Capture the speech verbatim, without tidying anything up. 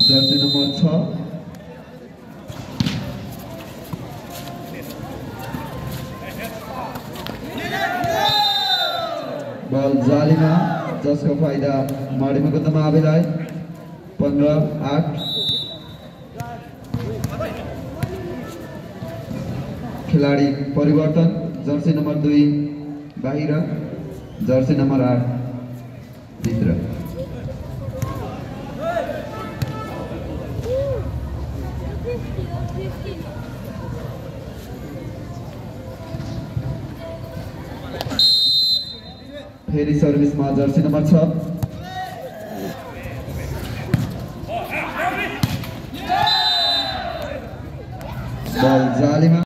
Jersey number छ बल जालीमा जसको फाइदा माडीमा दमावेलाई पंद्रह आठ। खिलाड़ी परिवर्तन जर्सी नंबर दुई बाहिर जर्सी नंबर आठ भित्र। फेरि सर्भिस में जर्सी नंबर छ बल जालीमा